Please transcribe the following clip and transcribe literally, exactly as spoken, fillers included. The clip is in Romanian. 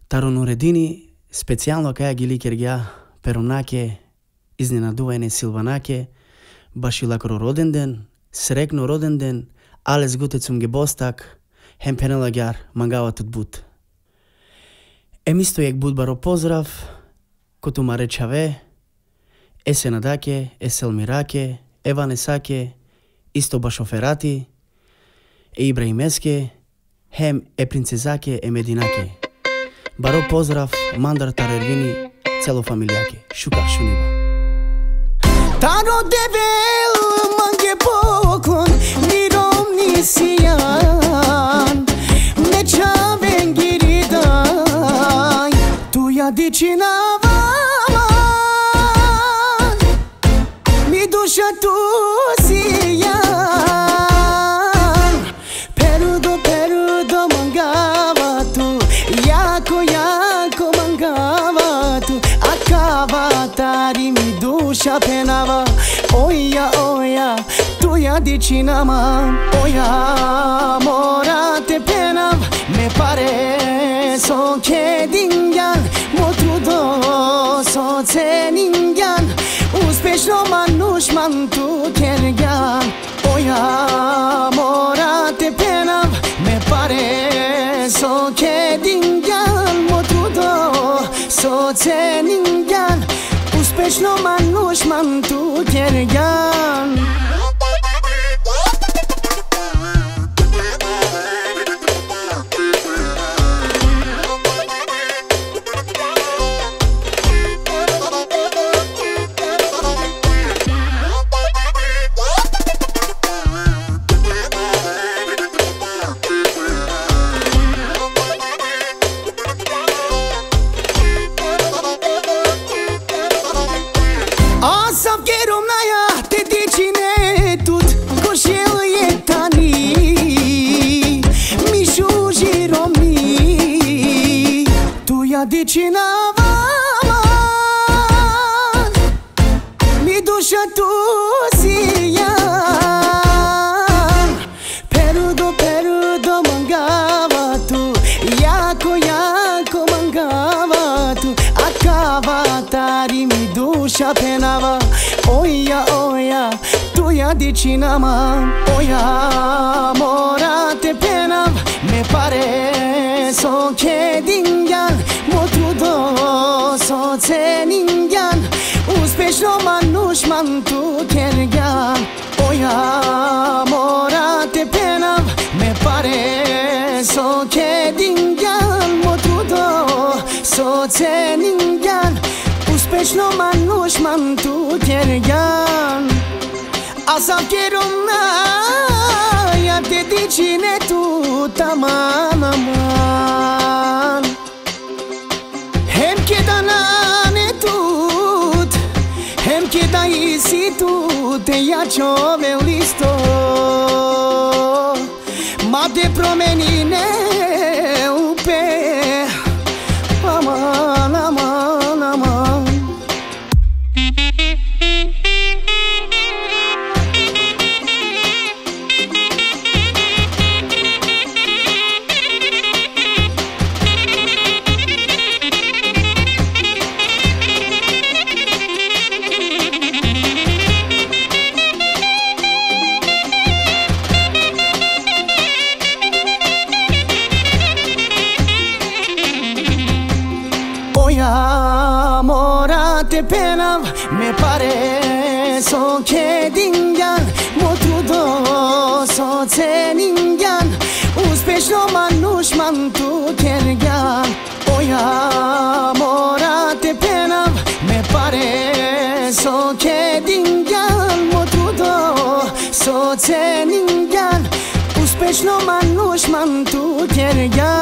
Таро Нуредини специјално каја ги ликергја перунаке изненадување Силванаке, башилакро роден ден, срекно роден ден, алес гутецум ге бостак, хем пенелагјар мангаватут бут. Емистојек будбаро поздрав, котума речаве, есе надаке, есел мираке, еванесаке, исто башоферати, е ибраимеске, хем е принцезаке, е мединаке. Баро поздрав, мандар тарервини, цело фамилијаке. Шука шуниба. Таро девел манге бокон, миром нисијан, нечавен гиридај, туја дичинава, ми душа ту сијан, перудо, перудо мангавату, јако, јако мангавату, акаватари ми душа пенава, оја, оја, туја дичинама, оја, мора те пенав, ме паре со кедингјан, мо трудо со ценингјан, успешно мануш манту кергјан, оја, мора те пенав, ме паре со кедингјан, мо трудо со ценингјан, успешно мануш манту кергјан. Asam kerom naja te dicinetut, koshel je tani, mi shujirom mi, tuja dicinava, mi dusha tu sijan, perudo, perudo mangavatu, jako, jako mangavatu, akavatari mi duša penava, oja, oja, tuja dičinama, oja, mora te penav, me pare so kedinjan, mo trudo so ceninjan, uspešno manuš mantu kerjan, oja, mora te penav, me pare so kedinjan, mo trudo so ceninjan, uspešno manuš mantu kerjan. Asam kerom naja te dicinetut, aman, aman, hem kedananetut, hem kedaisitut, ja čoveu listo, ma de promenine upe, aman, aman, aman. Oja, mora te penav, me pare so kedinjan, mo trudo so ceninjan, uspešno manuš mantu kerjan. Oja, mora te penav, me pare so kedinjan, mo trudo so ceninjan, uspešno manuš mantu kerjan.